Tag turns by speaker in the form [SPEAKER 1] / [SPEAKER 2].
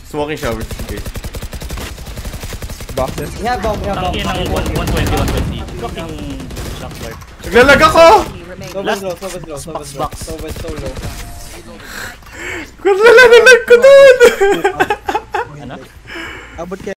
[SPEAKER 1] Smoking shower. Okay.
[SPEAKER 2] Boxes. We have bomb.
[SPEAKER 3] Tangin ng 120. Fucking shock dart.
[SPEAKER 1] Naglalag ako!
[SPEAKER 3] Box.
[SPEAKER 1] Kung nalalag ko dun!
[SPEAKER 3] Ano?
[SPEAKER 2] Abot